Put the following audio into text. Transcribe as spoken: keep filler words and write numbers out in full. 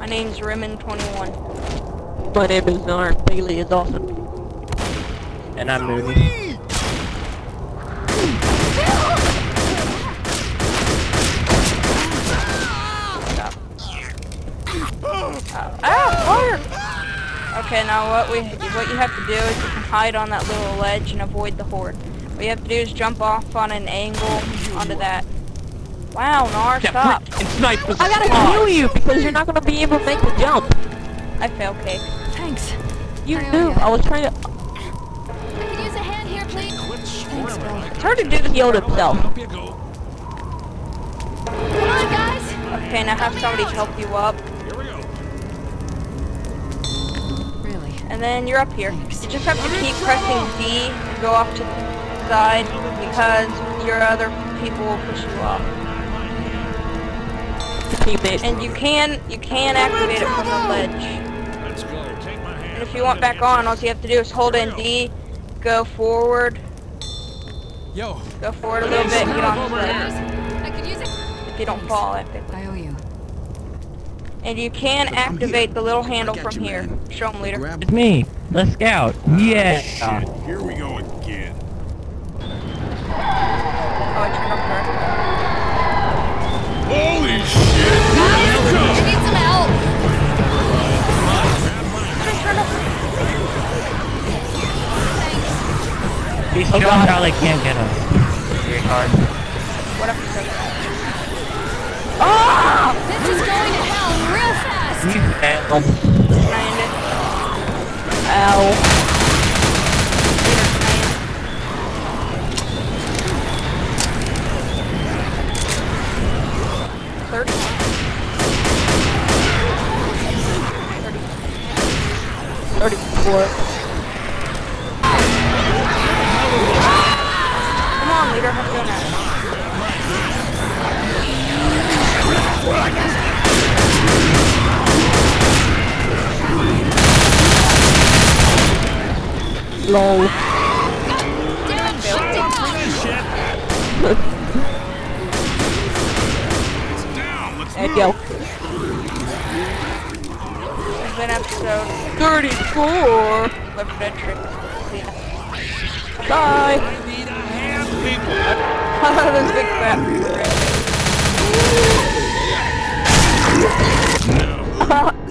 name's Rimmon twenty-one. My name is Nar. Bailey is awesome. And I'm Mooney. Ah, fire! Okay, now what we what you have to do is you can hide on that little ledge and avoid the horde. What you have to do is jump off on an angle onto that. Wow, Nar, stop! I gotta kill you because you're not gonna be able to make the jump. I fail, Cake. Thanks. You knew. I was trying to. I could use a hand here, please. Thanks, Bill. It's hard to do this. Healed himself. Come on, guys. Okay, now have somebody help you up. Really? And then you're up here. You just have to keep pressing D and go off to the side because your other people will push you off. Teammate. And you can you can activate it from the ledge. And if you want back on, all you have to do is hold in D, go forward, Yo. go forward a little bit, and get on the ledge. I could use it. If you don't fall at it. I owe you. And you can activate the little handle from here. Show them, leader. It's me, the scout. Yeah. Here we go again. Oh, I turned off her. Holy shit! I need some help. He's showing how they can't get us. Very hard. What up, sir? This is going to hell real fast. You failed. Can I end it? Ow. Leader, can I end it? thirty? thirty-four. Come on, leader, have done that. Lol. There you go. It's been episode thirty-four. Left Dead Trick. Yeah. Bye. This big fat. Haha.